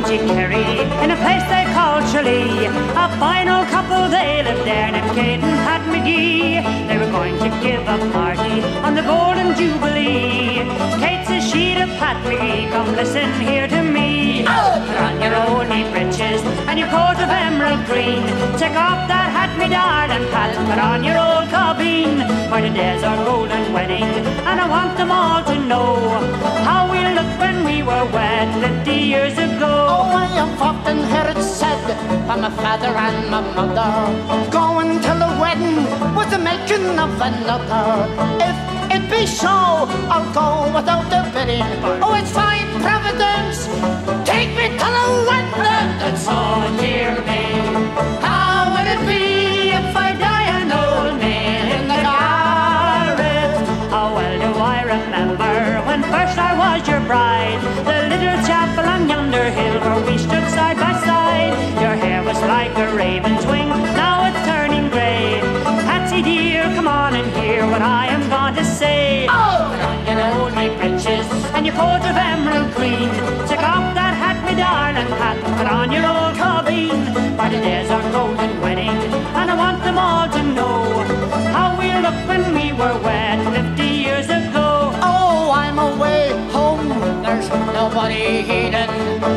County Kerry, in a place they call Tralee. A fine old couple, they lived there, named Kate and Pat McGee. They were going to give a party on the Golden Jubilee. Kate says she to Pat McGee, come listen here to me. Put on your old knee breeches and your coat of emerald green. Take off that hat, me darling Pat, put on your old carbine. For today's our golden wedding, and I want them all to know how we looked when we were wed 50 years ago. Oh, I have often heard it said by my father and my mother, going to the wedding was the making of another. If it be so, I'll go without a bidding. Oh, it's fine Providence, take me to the wedding. That's so dear me. How would it be if I die an old man in the Garrett? How well do I remember when first I was your bride, the little chapel on yonder hill where we stood side by side. Your hair was like a raven's wing, now it's turning grey. Patsy dear, come on and hear what I am going to say. Oh, put on your old knee breeches and your coat of emerald green. Take off that hat, me darling Pat, put on your old carbine. For today's our golden wedding, and I want them all to know how we looked when we were wed 50 years ago. Oh, I'm away home, there's nobody heeding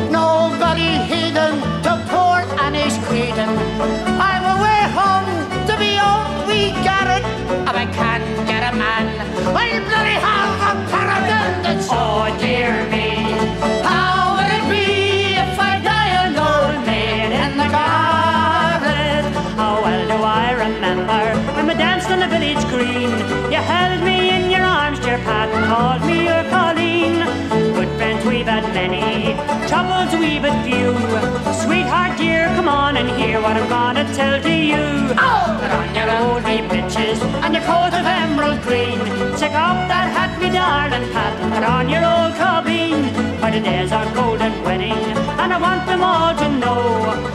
to poor Annie's greeting. I'm away home to be old wee Garrett, and I can't get a man. I'll bloody have a paragon that's oh dear me. How would it be if I die an old maid in the Garrett? How well do I remember when we danced on the village green. You held me in your arms, dear Pat, and called me your Colleen. Good friends we've had many, troubles we've had few. Sweetheart dear, come on and hear what I'm gonna tell to you. Oh, put on your old knee breeches and your coat of emerald green. Take off that hat, me darling Pat, put on your old carbine. For today's our golden wedding, and I want them all to know